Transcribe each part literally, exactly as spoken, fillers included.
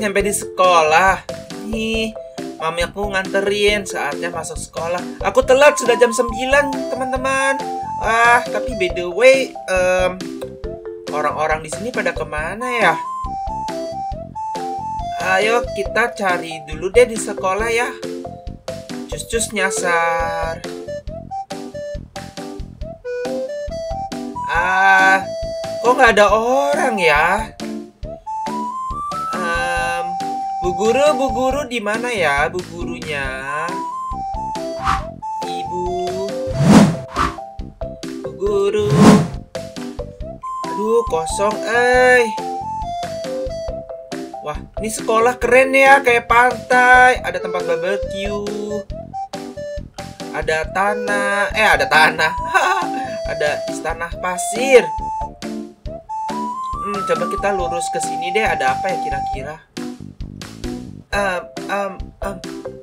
nyampe di sekolah. Nih, mami aku nganterin, saatnya masuk sekolah. Aku telat, sudah jam sembilan, teman-teman. Ah, tapi by the way, um, orang-orang di sini pada kemana ya? Ayo kita cari dulu deh di sekolah ya. Cus-cus nyasar. Ah, kok nggak ada orang ya? Um, Bu Guru, Bu Guru di mana ya, Bu Gurunya? Ibu, Bu Guru. Aduh, kosong, eh. Wah, ini sekolah keren ya, kayak pantai. Ada tempat barbecue. Ada tanah, eh ada tanah. Ada istana pasir. Hmm, coba kita lurus ke sini deh. Ada apa ya kira-kira? Um, um, um.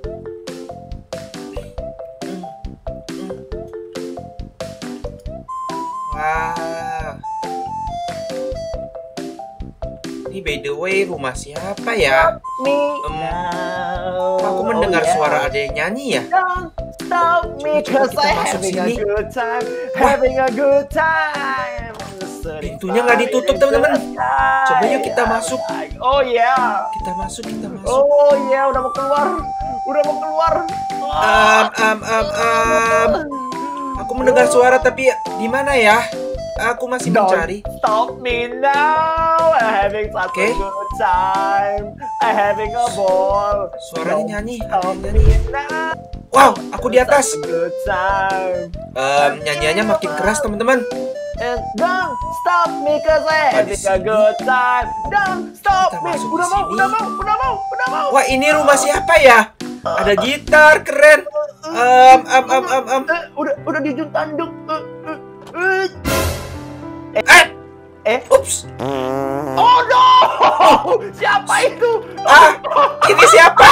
Hmm, hmm. Wah. Ini by the way rumah siapa ya? Me Um, now. aku mendengar Oh, yeah. suara ada yang nyanyi ya. Don't stop me Coba cause kita I'm masuk having a sini. good time. Wah. Having a good time. Pintunya nggak ditutup, teman-teman. Coba yuk kita masuk. Oh yeah. Kita masuk, kita masuk. Oh yeah, udah mau keluar. Udah mau keluar. Um, um, um, um. Aku mendengar suara tapi di mana ya? Aku masih mencari. Don't stop me now. I'm having such Oke. a good time. I'm having a ball. Suaranya nyanyi, ada Stop yang nyanyi. me now. Wow, aku di atas. Such a good time. Um, nyanyiannya makin keras, teman-teman. And don't stop me cause I'm Apa di having a sini? good time. Don't stop Kita me. masuk Udah di mau, sini. udah mau, udah mau, udah mau. Wah, ini rumah siapa ya? Ada gitar, keren. Um, um, um, um, um. Eh, udah, udah di ujung tanduk. Eh, eh, eh. Eh, Eh, ups. oh no! Siapa itu? Ah, ini siapa?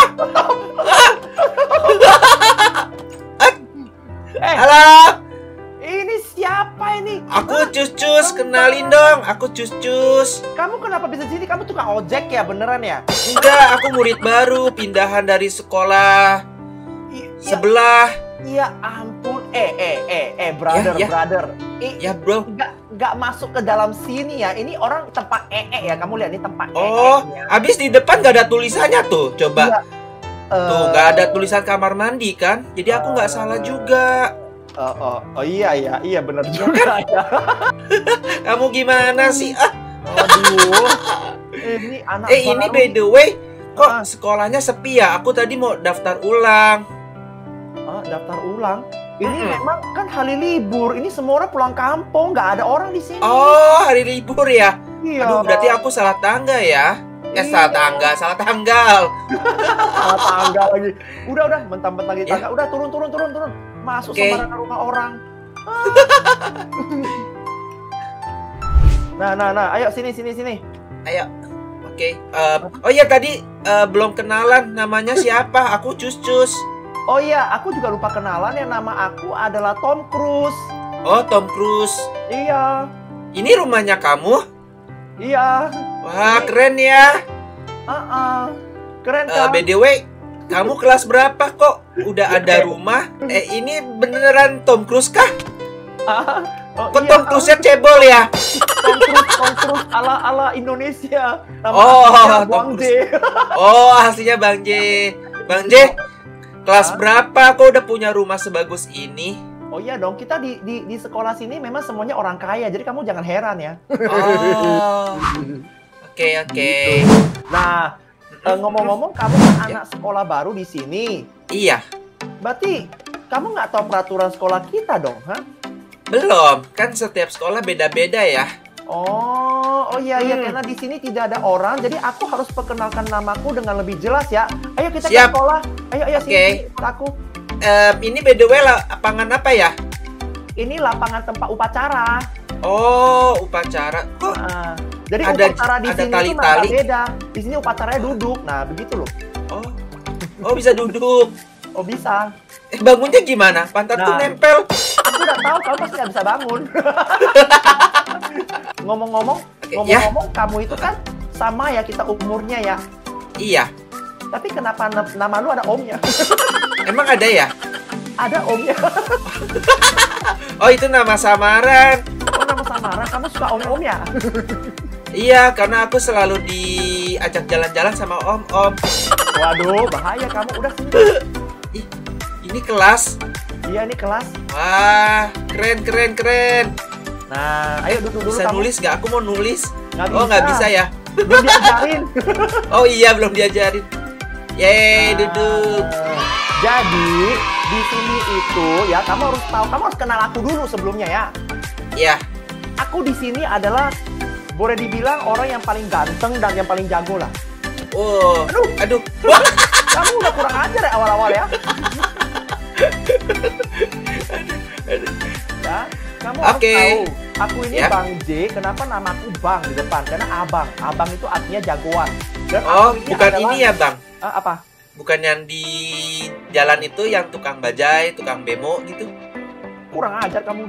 Eh, Halo, ini siapa ini? aku Cus-Cus, kenalin dong. Aku Cus-Cus. Kamu kenapa bisa sini? Kamu tukang ojek ya, beneran ya? Enggak, aku murid baru, pindahan dari sekolah I- ya, sebelah. ya ampun. Eh, eh, eh, eh, brother, Ya, ya. brother. I, Ya, bro. nggak nggak masuk ke dalam sini ya. Ini orang tempat ee ya. Kamu lihat ini tempat Oh, ee ya. habis di depan nggak ada tulisannya tuh. Coba. Iya. Tuh, Eh, nggak ada tulisan kamar mandi kan? Jadi aku nggak salah juga. Oh, oh, oh iya ya, iya benar juga ya. Kamu gimana sih? Ah, Aduh. Ini anak eh ini baru. by the way, kok Ah. sekolahnya sepi ya? Aku tadi mau daftar ulang. Ah, daftar ulang. Ini Mm-mm. memang kan hari libur. Ini semua orang pulang kampung, nggak ada orang di sini. Oh, hari libur ya? iya. Aduh, berarti aku salah tangga ya? Eh, Iya. salah tangga, salah tanggal. Salah tangga lagi. Udah, udah, mentang-mentang lagi Ya. tangga. Udah turun, turun, turun, turun. Masuk Oke. sembarangan rumah orang. Nah, nah, nah. Ayo sini, sini, sini. Ayo. Oke. Em, oh iya tadi eh, belum kenalan namanya siapa? Aku Cus-Cus. Oh iya, aku juga lupa kenalan. Yang nama aku adalah Tom Cruise. Oh, Tom Cruise. Iya, Ini rumahnya kamu? iya. Wah, keren ya. Ah, keren Eh, kan? by the way, kamu kelas berapa kok? Udah ada rumah? Eh, ini beneran Tom Cruise kah? Ah, oh, Kok iya, Tom Cruise-nya cebol ya? Tom Cruise, Tom Cruise ala ala Indonesia. Nama Oh, aslinya Tom Bang J. Oh, aslinya Bang J. Bang J, kelas Hah? berapa kok udah punya rumah sebagus ini? Oh iya dong, kita di, di di sekolah sini memang semuanya orang kaya, jadi kamu jangan heran ya. Oh. Oke, oke. Nah, eh, ngomong-ngomong, kamu kan anak sekolah baru di sini. Iya, Berarti kamu nggak tahu peraturan sekolah kita dong, ha? belum. Kan setiap sekolah beda-beda ya. Oh, oh iya iya, Hmm. karena di sini tidak ada orang, jadi aku harus perkenalkan namaku dengan lebih jelas ya. Ayo kita Siap. ke sekolah. Ayo ayo sini, Oke. sini ikut aku. Em, ini by the way lapangan apa ya? Ini lapangan tempat upacara. Oh, upacara. Kok Nah, jadi Ada- upacara di ada sini tuh nggak tali-tali. beda. Di sini upacaranya duduk. Nah, begitu loh. Oh, oh bisa duduk. Oh bisa. Eh, bangunnya gimana? Pantat tuh Nah. nempel. Aku udah tahu kamu pasti nggak bisa bangun. Ngomong-ngomong, Oke, ngomong-ngomong, kamu itu kan sama ya kita umurnya ya. Iya. Tapi kenapa na- nama lu ada omnya? Emang ada ya? Ada omnya. Oh, itu nama samaran. Oh, nama samaran. Kamu suka om-om ya? Iya, karena aku selalu diajak jalan-jalan sama om-om. Waduh, bahaya kamu. Udah sini. Ih, ini kelas. Iya, ini kelas. Wah, keren, keren, keren. Nah, ayo duduk dulu Bisa kamu. nulis nggak? Aku mau nulis. Nggak Oh, nggak bisa ya? Belum diajarin. Oh iya, belum diajarin. Yeay, Nah, duduk. Jadi, di sini itu ya kamu harus tahu, kamu harus kenal aku dulu sebelumnya ya. Ya, Aku di sini adalah boleh dibilang orang yang paling ganteng dan yang paling jago lah. oh, Aduh. aduh. Wah, Kamu udah kurang ajar ya awal-awal ya. Ya, kamu harus Oke. tahu. Aku ini Ya. Bang J. Kenapa namaku Bang di depan? Karena abang. Abang itu artinya jagoan. Dan oh, aku bukan adalah- ini ya, Bang. Ah, apa? Bukan yang di jalan itu yang tukang bajai, tukang bemo gitu. Kurang ajar kamu.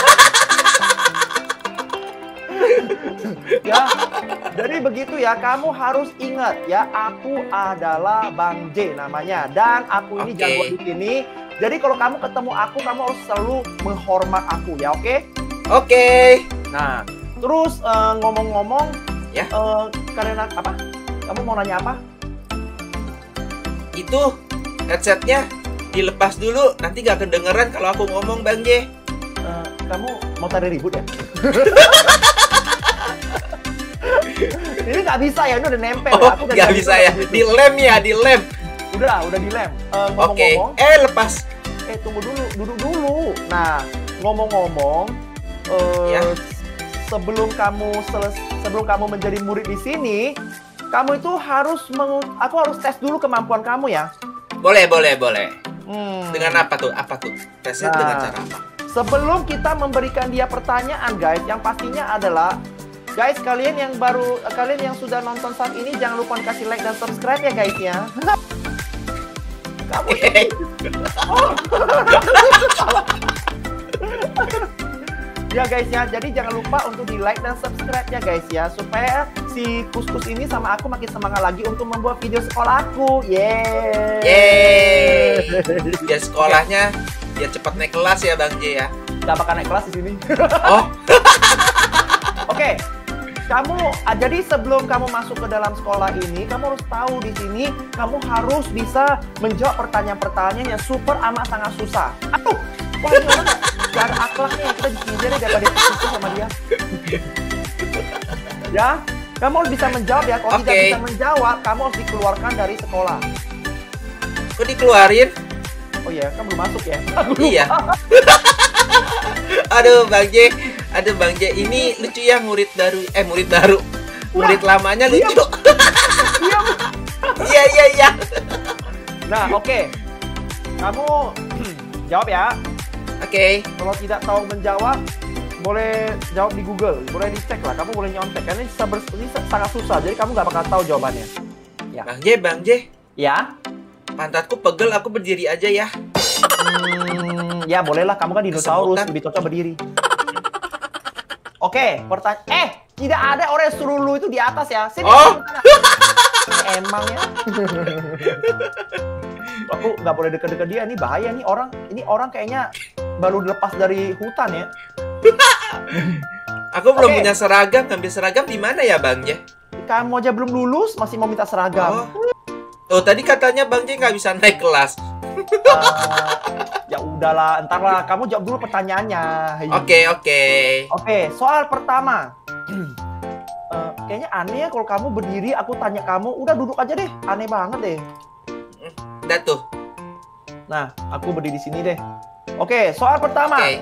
Ya, jadi begitu ya. Kamu harus ingat ya. Aku adalah Bang J namanya. Dan aku ini Oke. jagoan di sini. Jadi kalau kamu ketemu aku, kamu harus selalu menghormat aku ya, oke? Oke. Nah, terus eh, ngomong-ngomong, Ya. eh, karena apa? Kamu mau nanya apa? Itu headsetnya dilepas dulu, nanti gak kedengeran kalau aku ngomong, Bang J. Eh, kamu mau tadi ribut ya? Ini nggak bisa ya, ini udah nempel. Oh, Aku udah gak nggak bisa ya. gitu. Di lem ya, di lem. Udah, udah dilem. Eh, Oke. ngomong-ngomong, Eh, lepas. eh tunggu dulu, duduk dulu. Nah, ngomong-ngomong, eh, Ya. sebelum kamu seles- sebelum kamu menjadi murid di sini, kamu itu harus mengu- aku harus tes dulu kemampuan kamu ya. Boleh, boleh, boleh. Hmm. Dengan apa tuh? Apa tuh? Tesnya Nah. dengan cara apa? Sebelum kita memberikan dia pertanyaan, guys, yang pastinya adalah, guys, kalian yang baru, kalian yang sudah nonton saat ini, jangan lupa kasih like dan subscribe ya, guys ya. Kamu oh. Ya guys ya, jadi jangan lupa untuk di like dan subscribe ya guys ya, supaya si Kuskus ini sama aku makin semangat lagi untuk membuat video sekolah aku. Yeay. Yeay. Biar sekolahnya biar cepat naik kelas ya, Bang J ya. Gak bakal naik kelas di sini. Oh, Oke, kamu ah, jadi sebelum kamu masuk ke dalam sekolah ini, kamu harus tahu di sini kamu harus bisa menjawab pertanyaan-pertanyaan yang super amat sangat susah. Aduh, wah ini orang gak ada akhlaknya, kita di sini aja deh daripada susah sama dia. Ya, kamu harus bisa menjawab ya. Kalau tidak Oke. bisa menjawab, kamu harus dikeluarkan dari sekolah. kok dikeluarin? Oh iya, kamu belum masuk ya? Aku lupa. Iya. Aduh, Bang J. Aduh, Bang J. Ini lucu ya, murid baru. Eh, murid baru. Murid lamanya lucu. Diam. Iya, iya, iya. Nah, oke. Kamu jawab ya. Oke. Kalau tidak tahu menjawab, boleh jawab di Google, boleh dicek lah. Kamu boleh nyontek karena ini, saber- ini sangat susah. Jadi kamu nggak bakal tahu jawabannya. Bang J, Bang J. Ya? Pantatku pegel, aku berdiri aja ya. Hmm, ya bolehlah. Kamu kan dinosaurus, Kesemutan. lebih cocok berdiri. Oke, pertanyaan. Eh, tidak ada orang yang suruh lu itu di atas ya. Sini. Oh. Emang ya. Aku nggak boleh deket-deket dia. Ini bahaya nih orang. Ini orang kayaknya baru dilepas dari hutan ya. Aku belum Oke. punya seragam. Ngambil seragam di mana ya, Bang J? Kamu aja belum lulus, masih mau minta seragam. Oh. Oh, tadi katanya Bang J nggak bisa naik kelas. Eh, ya udahlah, entar lah. Kamu jawab dulu pertanyaannya. Oke, oke. Oke, soal pertama. Eh, kayaknya aneh ya kalau kamu berdiri, aku tanya kamu, udah duduk aja deh. Aneh banget deh. Udah tuh. Nah, aku berdiri di sini deh. Oke, soal pertama. Oke.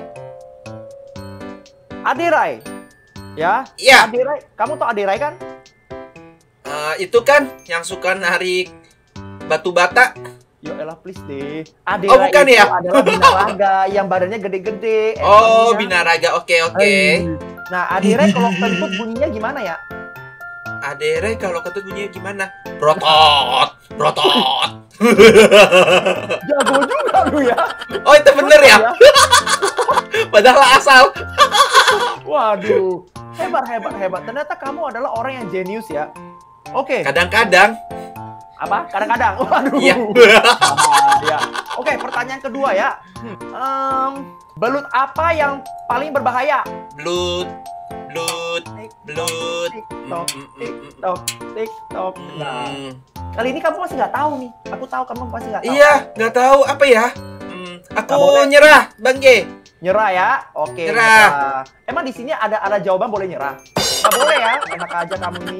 Aderai. Ya? Iya. Aderai. Kamu tau Aderai kan? Eh, itu kan yang suka narik batu bata. Ya elah please deh. Oh, Aderai bukan itu ya? adalah binaraga yang badannya gede-gede. Oh, emangnya. binaraga. Oke, oke. Hai. Nah, Aderai kalau kentut bunyinya gimana ya? Adere kalau ketut bunyinya gimana? Brotot, brotot. Jago juga lu ya. Oh, itu bener ya? Padahal asal. Waduh, hebat, hebat, hebat. Ternyata kamu adalah orang yang jenius ya. Oke, Kadang-kadang. Apa? Kadang-kadang. Waduh. Iya. Ah, ya. Oke, pertanyaan kedua ya. Hmm. Em, belut apa yang paling berbahaya? Blood, blood, blood. TikTok, TikTok, TikTok. Nah, Hmm. kali ini kamu masih nggak tahu nih. Aku tahu kamu masih nggak tahu. Iya, nggak tahu apa ya. Hmm, aku Nggak boleh. nyerah, Bang J. Nyerah ya? Oke. Nyerah. Nyerah. Emang di sini ada ada jawaban boleh nyerah? Nggak boleh ya? Enak aja kamu ini.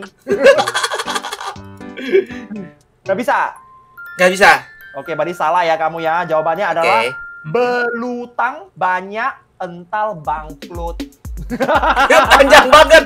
Nggak bisa. Nggak bisa. Oke, berarti salah ya kamu ya. Jawabannya Oke. adalah belutang banyak ental bangkrut. Panjang banget.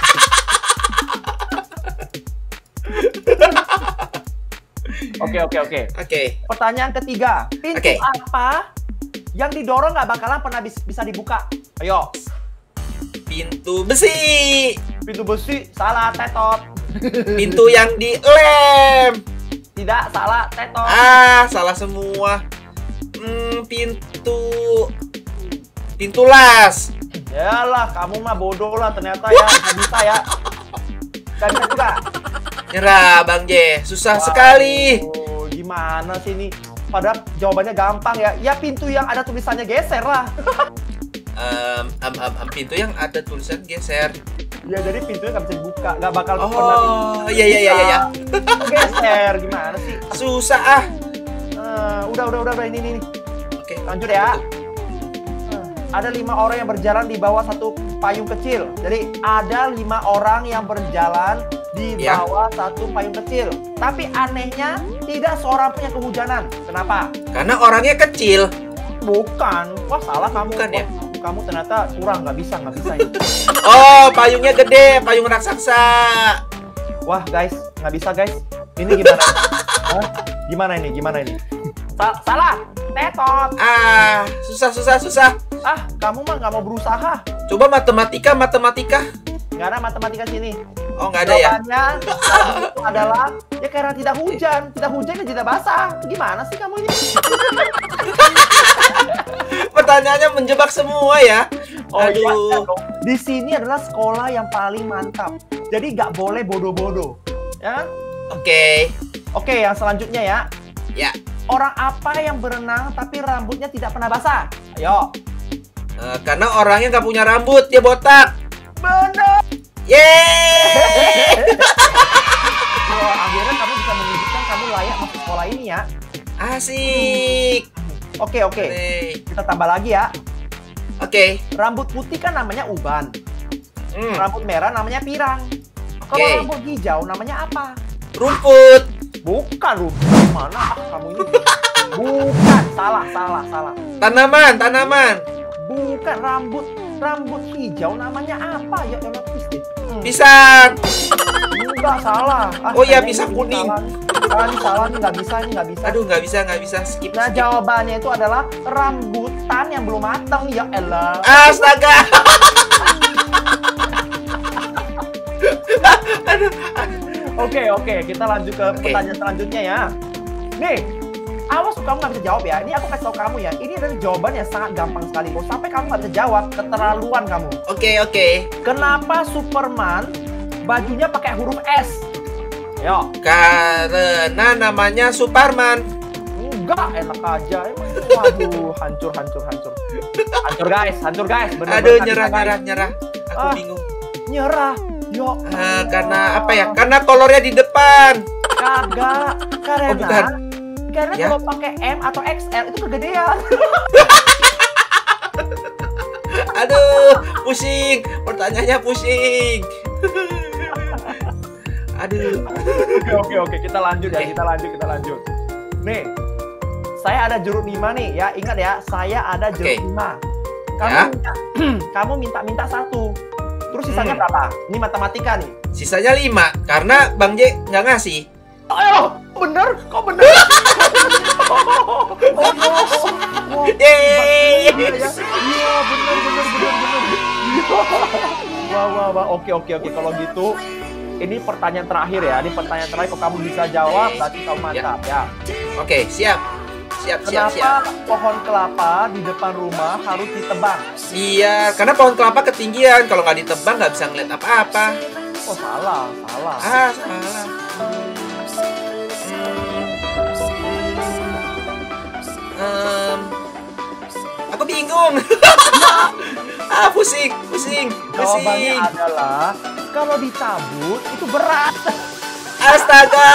Oke, oke, oke. Oke. Pertanyaan ketiga. Pintu Oke. apa yang didorong nggak bakalan pernah bis- bisa dibuka? Ayo. Pintu besi. Pintu besi, salah, tetot. Pintu yang dilem. Tidak, salah, tetot. Ah, salah semua. Hmm, pintu pintu las. Yalah, kamu mah bodoh lah ternyata ya. Nggak bisa ya. Nggak bisa juga. Nyerah, Bang J. Susah Waduh, sekali. Gimana sih ini? Padahal jawabannya gampang ya. Ya pintu yang ada tulisannya geser lah. Em, em, em, em, pintu yang ada tulisan geser. Ya jadi pintunya nggak bisa dibuka. Nggak bakal pernah Oh, iya iya iya iya. geser. Gimana sih? Susah ah. Eh, udah, udah, udah, udah. Ini, ini. Oke. Lanjut ya. Eh, Ada lima orang yang berjalan di bawah satu payung kecil. Jadi ada lima orang yang berjalan di Ya. bawah satu payung kecil. Tapi anehnya tidak seorang pun yang kehujanan. Kenapa? Karena orangnya kecil. Bukan. Wah salah kamu. Bukan ya? Wah, kamu ternyata kurang. Nggak bisa, nggak bisa ini. Oh, payungnya gede, payung raksasa. Wah guys, nggak bisa guys. Ini gimana? Hah? Gimana ini? Gimana ini? Sa- salah. Tetot. Ah, susah susah susah. Ah, kamu mah nggak mau berusaha. Coba matematika, matematika. Nggak ada matematika sini. Oh, nggak ada ya? Jawabannya tadi itu adalah ya karena tidak hujan, tidak hujan dan tidak basah. Gimana sih kamu ini? Pertanyaannya menjebak semua ya. Oh iya, Aduh. dong. Di sini adalah sekolah yang paling mantap. Jadi nggak boleh bodoh-bodoh. Ya? Oke. Oke, yang selanjutnya ya. Ya. Orang apa yang berenang tapi rambutnya tidak pernah basah? Ayo. Eh, karena orangnya nggak punya rambut, dia botak. Benar. Yeay. Wah, akhirnya kamu bisa menunjukkan kamu layak masuk sekolah ini ya. Asik. Oke, oke. Oke. Kita tambah lagi ya. Oke. Rambut putih kan namanya uban. Hmm. Rambut merah namanya pirang. Oke. Kalau rambut hijau namanya apa? Rumput. Bukan rumput. Mana ah, kamu ini? Bukan. Salah, salah, salah. Tanaman, tanaman. Bukan rambut. Rambut hijau namanya apa? Ya elah please deh. Hmm. Pisang. Enggak, salah. Ah, Oh iya, kayaknya pisang ini kuning. Salah, salah, ini salah, ini nggak bisa, ini nggak bisa. Aduh, nggak bisa, nggak bisa. Skip. Nah, skip. jawabannya itu adalah rambutan yang belum matang. Ya elah. Astaga. Aduh, aduh. Oke, oke. Kita lanjut ke Oke. pertanyaan selanjutnya ya. Nih, awas kamu nggak bisa jawab ya. Ini aku kasih tau kamu ya. Ini adalah jawaban yang sangat gampang sekali. Kalau sampai kamu nggak bisa jawab, keterlaluan kamu. Oke, oke. Kenapa Superman bajunya pakai huruf S? Ayo. Karena namanya Superman. Enggak, enak aja. Emang, waduh, hancur, hancur, hancur. Hancur guys, hancur guys. Bener-bener Aduh, nggak nyerah, bisa, guys. nyerah, nyerah. Aku Ah. bingung. Nyerah. Yo. Ah, karena apa ya? Karena kolornya di depan. Kagak. Karena Oh, bukan. karena Ya. kalau pakai M atau X L itu kegedean. Aduh, pusing. Pertanyaannya pusing. Aduh. Oke, oke, oke. Kita lanjut ya. Oke. Kita lanjut, kita lanjut. Nih, saya ada jeruk lima nih ya. Ingat ya, saya ada jeruk Oke. lima. Kamu Ya. minta, kamu minta-minta satu. Terus sisanya Hmm. berapa? Ini matematika nih. Sisanya lima karena Bang J nggak ngasih. Oh, bener? Kok bener? Oh, no. Wah, Yeay. iya, ya. Iya, bener, bener, bener, bener. Wah, wah, wah. Oke, oke, oke. Kalau gitu, ini pertanyaan terakhir ya. Ini pertanyaan terakhir. Kalau kamu bisa jawab, berarti kamu mantap ya. Oke, siap. Siap, siap, siap. Kenapa pohon kelapa di depan rumah harus ditebang? Iya, karena pohon kelapa ketinggian. Kalau nggak ditebang nggak bisa ngeliat apa-apa. Oh, salah, salah. Ah, salah. Hmm, bingung. Ah, pusing, pusing, Jawabannya pusing. adalah kalau dicabut itu berat. Astaga.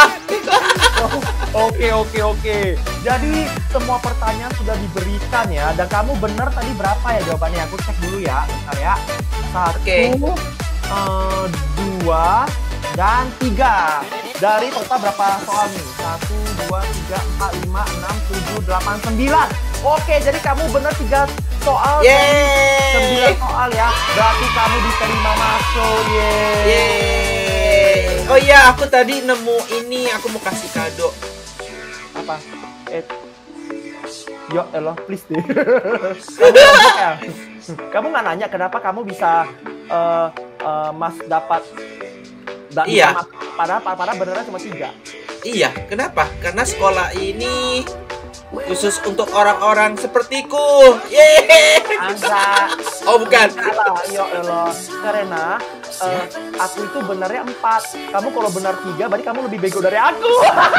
Oke, oke, oke. Jadi semua pertanyaan sudah diberikan ya. Dan kamu benar tadi berapa ya jawabannya? Aku cek dulu ya. Bentar ya. Satu, Oke. eh, dua, dan tiga. Dari total berapa soal nih? Satu, dua, tiga, empat, lima, enam, tujuh, delapan, sembilan. Oke, jadi kamu benar tiga soal. Yeay. Sembilan soal ya. Berarti kamu diterima masuk. Yeay. Yeay. Oh iya, aku tadi nemu ini, aku mau kasih kado. Apa? Eh, yo elah, please deh. Kamu ngomong ya? Kamu nggak nanya kenapa kamu bisa eh eh, mas dapat da, Iya. bisa mas- padahal padahal beneran cuma tiga. Iya, kenapa? Karena sekolah ini khusus untuk orang-orang sepertiku. Yeay. Angga. Oh, bukan. Salah, yo elah. Karena eh, aku itu benarnya empat. Kamu kalau benar tiga, berarti kamu lebih bego dari aku.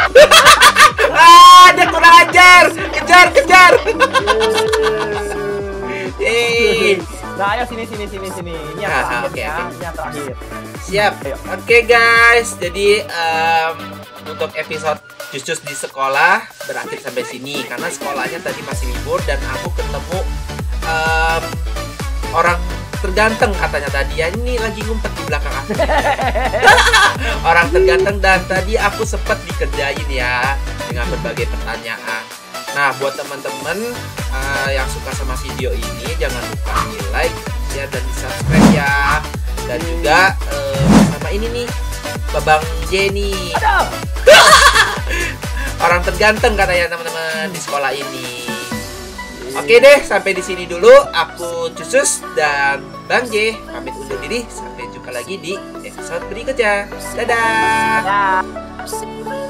Ah, dia kurang ajar. Kejar, kejar. Yeay. Nah, ayo sini sini sini sini. Ini yang Ah, terakhir oke, ya. oke. Ini yang terakhir. Siap. Ayo. Oke guys, jadi em, untuk episode Cus di sekolah berakhir sampai sini karena sekolahnya tadi masih libur dan aku ketemu em, orang terganteng katanya tadi ya, ini lagi ngumpet di belakang aku. Orang terganteng dan tadi aku sempat dikerjain ya dengan berbagai pertanyaan. Nah, buat teman-teman eh, yang suka sama video ini jangan lupa di like, share dan di subscribe ya. Dan juga eh, sama ini nih, Babang Jenny. Aduh. Orang terganteng katanya teman-teman di sekolah ini. Oke deh, sampai di sini dulu. Aku Cusus dan Bang J pamit undur diri. Sampai jumpa lagi di episode berikutnya. Dadah. Ya.